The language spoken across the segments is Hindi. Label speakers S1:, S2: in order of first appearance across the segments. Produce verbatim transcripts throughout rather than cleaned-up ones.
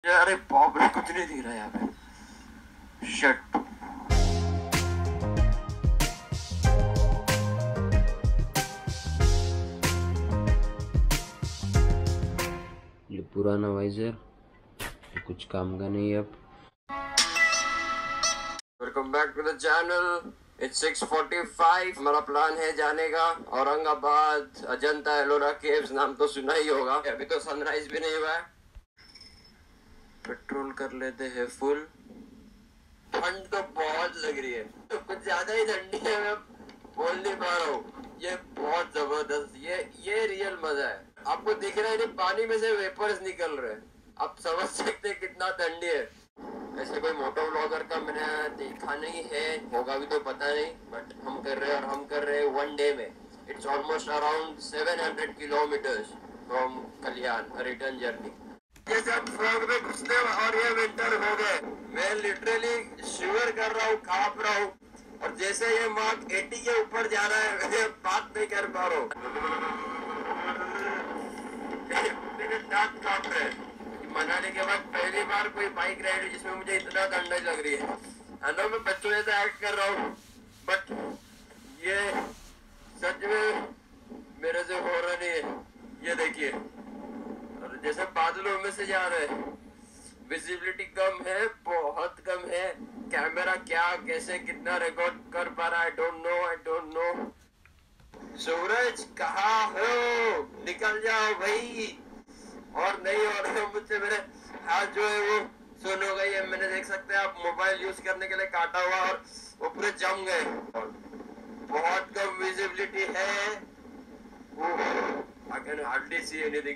S1: अरे बाप रे, कुछ नहीं दिख रहा यहाँ पे। शिट।
S2: ये पुराना वाइजर कुछ काम का नहीं अब।
S1: Welcome back to the channel. It's six forty five. हमारा प्लान है जाने का औरंगाबाद अजंता एलोरा केव्स। नाम तो सुना ही होगा। अभी तो सनराइज भी नहीं हुआ है। पेट्रोल कर लेते हैं फुल। ठंड तो बहुत लग रही है, तो कुछ ज्यादा ही ठंडी है। मैं बोल नहीं पा रहा हूँ। ये बहुत जबरदस्त, ये ये रियल मजा है। आपको दिख रहा है नहीं, पानी में से वेपर्स निकल रहे हैं। आप समझ सकते हैं कितना ठंडी है। ऐसे कोई मोटो व्लॉगर का मैंने देखा नहीं है, होगा भी तो पता नहीं, बट हम कर रहे हैं और हम कर रहे हैं वन डे में। It's almost around seven hundred kilometres from Kalyan, return journey. जैसे हम फॉग में घुसने और ये विंटर हो गए, मैं लिटरली शिवर कर रहा हूँ, कांप रहा हूँ। और जैसे ये मार्क अस्सी के ऊपर जा रहा है, मैं बात नहीं कर पा रहा हूँ। मेरे दांत कांप रहे हैं। मनाली के बाद पहली बार कोई बाइक राइड है जिसमें मुझे इतना ठंड लग रही है। आई नो मैं बच्चों जैसा एक्ट कर रहा हूँ, बट ये सच में मेरे से हो रहा नहीं है। ये देखिए, और जैसे बादलों में से जा रहे हैं। विजिबिलिटी कम है, बहुत कम है। कैमरा क्या कैसे कितना रिकॉर्ड कर पा रहा है, I don't know I don't know. सूरज कहाँ हो, निकल जाओ भाई। और नहीं हो रहा मुझसे, मेरे हाथ जो है वो सुन हो गई है। मैंने देख सकते हैं आप, मोबाइल यूज करने के लिए काटा हुआ और वो पूरे जम गए। बहुत कम विजिबिलिटी है। I can hardly see anything.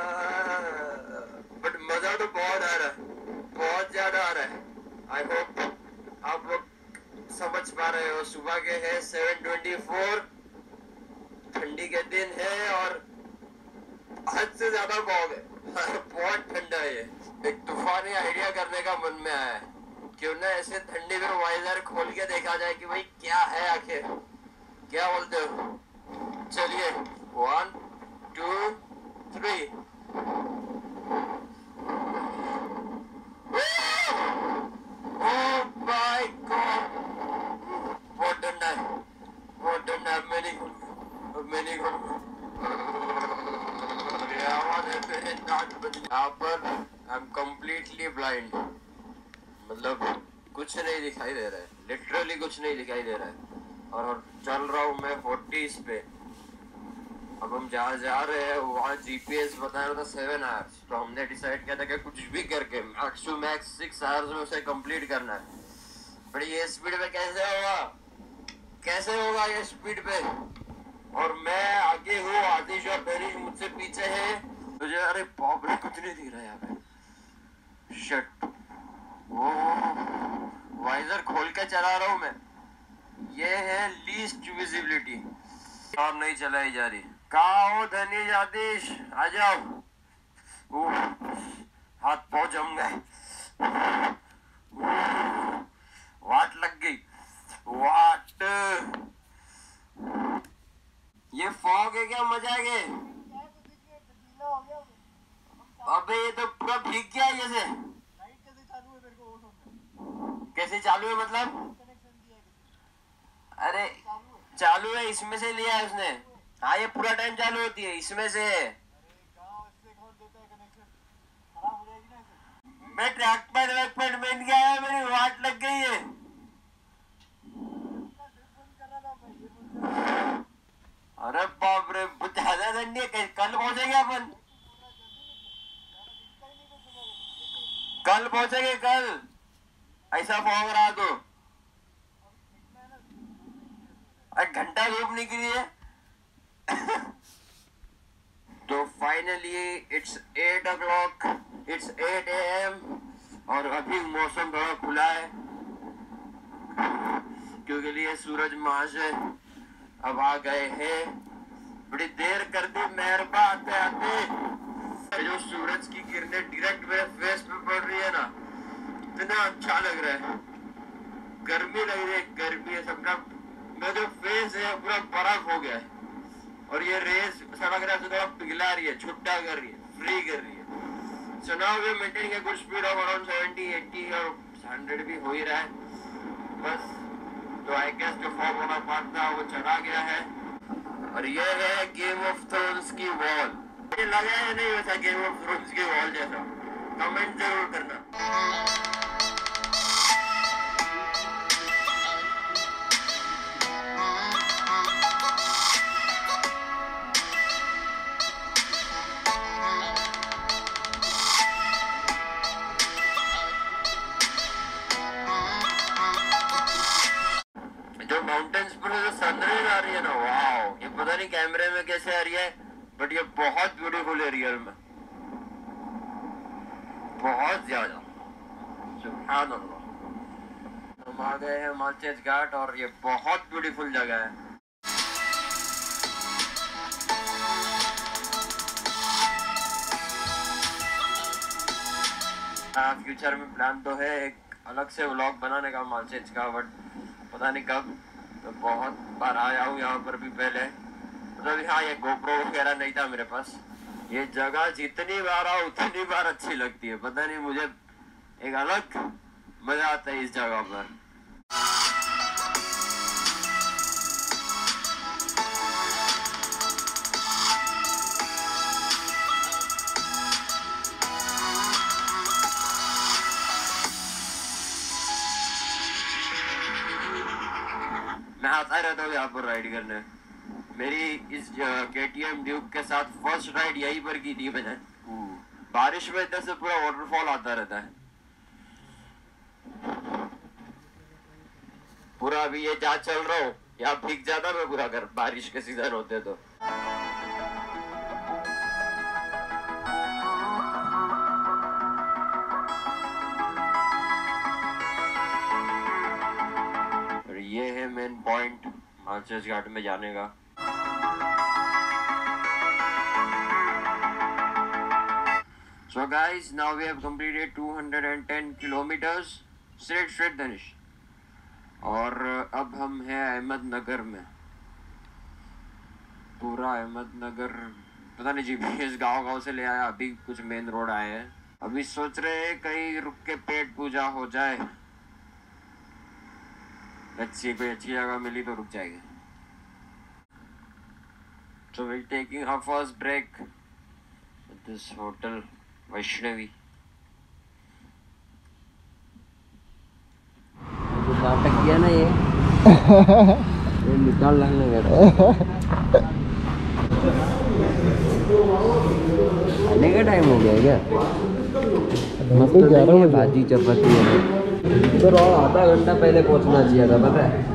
S1: But मजा तो बहुत आ रहा है, बहुत ज्यादा आ रहा है। आई होप आप लोग समझ पा रहे हो। सुबह के है सेवन ट्वेंटी फोर, ठंडी के दिन है और हद से ज्यादा फॉग है। बहुत ठंडा है। ये एक तूफानी आइडिया करने का मन में आया है। क्यों ना ऐसे ठंडी में वाइजर खोल के देखा जाए कि भाई क्या है आखिर। क्या बोलते हो? चलिए, one two three. Oh my god, बहुत ठंडा है, बहुत ठंडा है। मैं नहीं खोलूंगा, मैं नहीं खोलूंगा। यहाँ पर आई एम कम्प्लीटली ब्लाइंड। मतलब कुछ नहीं दिखाई दे रहा है, लिटरली कुछ नहीं दिखाई दे रहा है। और चल रहा हूँ मैं फोर्टीज पे। अब हम जहाँ जा रहे हैं वहाँ जीपीएस बता रहा था सेवन आवर्स। तो हमने डिसाइड किया था कि कुछ भी करके max to max six hours में उसे कंप्लीट करना है। पर ये स्पीड पे कैसे होगा, कैसे होगा ये स्पीड पे? और मैं आगे हूँ, आतिश और बेरिश मुझसे पीछे है। मुझे अरे बाप रे, कुछ नहीं दिख रहा है यहाँ पे। शिट। वो वाइजर खोल के चला रहा हूँ मैं। ये है लीस्ट विजिबिलिटी और नहीं चलाई जा रही। कहाँ हो धनी आतिश, आ जाओ। हाथ पाँव जम गए, वाट लग गई, वाट। ये फॉग है क्या, मजा आ गया? अबे ये तो पूरा भीग गया। जैसे कैसे चालू है मतलब? अरे चालू है, इसमें से लिया है उसने। हाँ, ये पूरा टाइम चालू होती है, इसमें से है। मैं ट्रैक पैड वैक पैड बन गया है, मेरी वाट लग गई है। अरे बाप रे, ज्यादा ठंडी है। कल पहुंचेंगे अपन, कल पहुंचेंगे कल। ऐसा फॉग रहा तो एक घंटा धूप निकली है। तो finally it's eight o'clock, it's eight A M और अभी मौसम थोड़ा खुला है क्योंकि लिए सूरज माह से अब आ गए हैं। बड़ी देर कर दी मेहरबा आते आते। जो सूरज की किरणें डायरेक्ट मेरे फेस पे पड़ रही है ना, इतना अच्छा लग रहा है। गर्मी लग रही है, गर्मी है सबका। मेरा जो फेस है पूरा बर्फ हो गया है और ये रेस ऐसा लग रहा है थोड़ा पिघला रही है, छुट्टा कर रही है, फ्री कर रही है। चना हुए मेंटेन किया good speed of around seventy eighty और हंड्रेड भी हो ही रहा है बस। तो आई गेस जो फॉर्म वाला पार्ट था वो चढ़ा गया है। और ये है गेम ऑफ थ्रोन्स की वॉल। ये लगा है नहीं वैसा गेम ऑफ थ्रोन्स की वॉल जैसा? कमेंट जरूर करना। जो माउंटेन्स पर जो सनराइज आ रही है ना, वाओ, ये पता नहीं कैमरे में कैसे आ रही है बट ये बहुत ब्यूटीफुल है रियल में, बहुत ज्यादा। सुभान अल्लाह। हम आ गए हैं मालचेज घाट और ये बहुत ब्यूटीफुल जगह है। फ्यूचर में प्लान तो है एक अलग से व्लॉग बनाने का मालचेज का, बट पता नहीं कब। तो बहुत बार आया हूँ यहाँ पर भी पहले, मतलब हाँ ये गोप्रो वगैरह नहीं था मेरे पास। ये जगह जितनी बार आओ उतनी बार अच्छी लगती है, पता नहीं मुझे एक अलग मजा आता है इस जगह पर। मैं आता रहता हूँ यहाँ पर राइड करने। मेरी इस केटीएम ड्यूक के साथ फर्स्ट राइड यहीं पर की थी मैंने। बारिश में इधर से पूरा वाटरफॉल आता रहता है पूरा। अभी ये जहाँ चल रहा हूँ यहाँ भीग जाता मैं पूरा घर, बारिश के सीजन होते तो। और ये है मेन पॉइंट मालचेज घाट में जाने का। So guys, now we have completed two hundred ten kilometers straight straight धनुष। और अब हम हैं अहमदनगर में। पूरा अहमदनगर पता नहीं जीपीएस गांव गांव से ले आया, अभी कुछ मेन रोड आए हैं। अभी सोच रहे हैं कहीं रुक के पेट पूजा हो जाए, अच्छी कोई अच्छी जगह मिली तो रुक जाएंगे। So we're taking our first break at this hotel Vaishnavi. नाटक किया ना ये ये निकाल लगने का आने का टाइम हो गया क्या? मस्त तो है भाजी चपाती है तो और आधा घंटा पहले पहुंचना चाहिए था, पता है।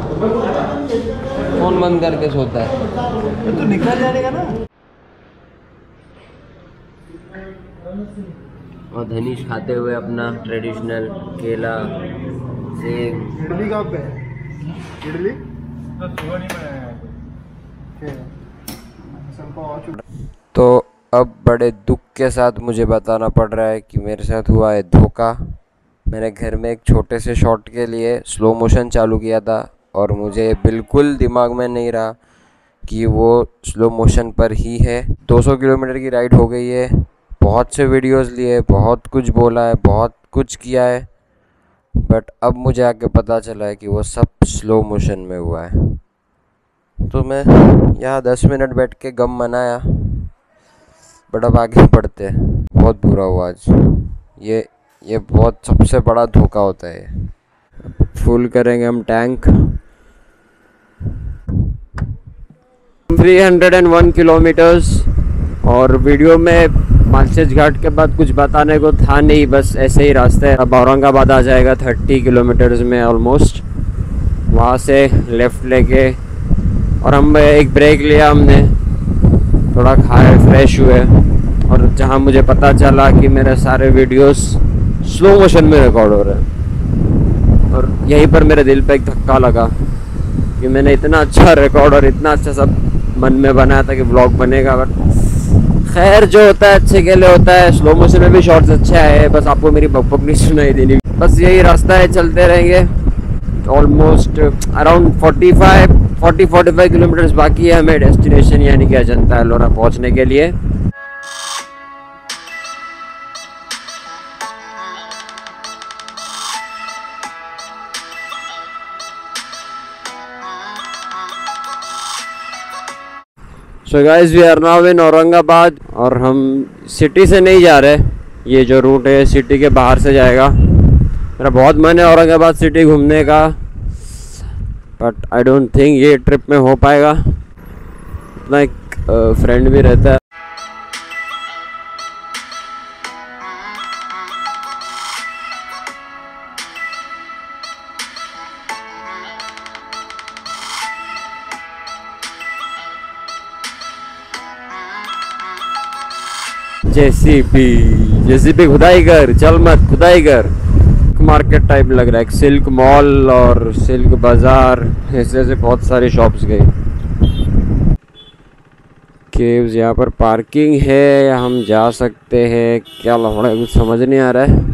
S1: फोन बंद करके सोता है तो निकल जाएगा ना। और धनीश खाते हुए अपना ट्रेडिशनल केला सेब।
S3: इडली कहाँ पे? इडली
S2: तो अब बड़े दुख के साथ मुझे बताना पड़ रहा है कि मेरे साथ हुआ है धोखा। मैंने घर में एक छोटे से शॉट के लिए स्लो मोशन चालू किया था और मुझे बिल्कुल दिमाग में नहीं रहा कि वो स्लो मोशन पर ही है। दो सौ किलोमीटर की राइड हो गई है, बहुत से वीडियोस लिए, बहुत कुछ बोला है, बहुत कुछ किया है, बट अब मुझे आके पता चला है कि वो सब स्लो मोशन में हुआ है। तो मैं यहाँ दस मिनट बैठ के गम मनाया, बट अब आगे बढ़ते हैं। बहुत बुरा हुआ आज, ये ये बहुत सबसे बड़ा धोखा होता है। फुल करेंगे हम टैंक। तीन सौ एक किलोमीटर्स और वीडियो में मालचेज घाट के बाद कुछ बताने को था नहीं, बस ऐसे ही रास्ते। अब औरंगाबाद आ जाएगा तीस किलोमीटर्स में ऑलमोस्ट। वहाँ से लेफ़्ट लेके और हम एक ब्रेक लिया हमने, थोड़ा खाए फ्रेश हुए। और जहाँ मुझे पता चला कि मेरे सारे वीडियोस स्लो मोशन में रिकॉर्ड हो रहे हैं, और यहीं पर मेरे दिल पे एक धक्का लगा कि मैंने इतना अच्छा रिकॉर्ड और इतना अच्छा सब मन में बनाया था कि व्लॉग बनेगा, बट खैर जो होता है अच्छे के लिए होता है। स्लो मोशन में भी शॉट्स अच्छे आए, बस आपको मेरी बकबक नहीं सुनाई देनी। बस यही रास्ता है, चलते रहेंगे। ऑलमोस्ट अराउंड पैंतालीस चालीस पैंतालीस किलोमीटर्स बाकी है हमें डेस्टिनेशन यानी कि अजंता एलोरा पहुंचने के लिए। So guys we are now in Aurangabad और हम सिटी से नहीं जा रहे, ये जो रूट है सिटी के बाहर से जाएगा। मेरा बहुत मन है औरंगाबाद सिटी घूमने का, बट आई डोंट थिंक ये ट्रिप में हो पाएगा। अपना एक फ्रेंड भी रहता है। जेसीबी जेसीबी खुदाई कर, चल मत खुदाई कर। मार्केट टाइप लग रहा है, एक सिल्क मॉल और सिल्क बाजार, ऐसे ऐसे बहुत सारी शॉप्स गई। केव्स, यहाँ पर पार्किंग है या हम जा सकते हैं, क्या लफड़ा है कुछ समझ नहीं आ रहा है।